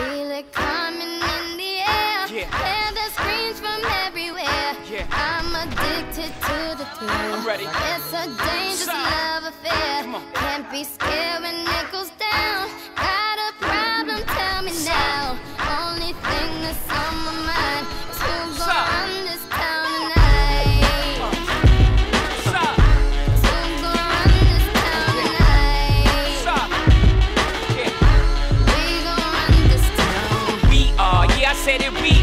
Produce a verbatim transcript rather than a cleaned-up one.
Feel it coming in the air. Yeah. Hear the screams from everywhere. Yeah. I'm addicted to the thrill. I'm ready. It's a dangerous Stop. love affair. Come on. Can't be scared when it goes down. Got a problem? Tell me now. Only thing that's on my mind is who's Stop. gonna run this town tonight. Stop. Who's gonna run this town tonight? Stop. Yeah. We gonna run this town. We are, yeah, I said it, we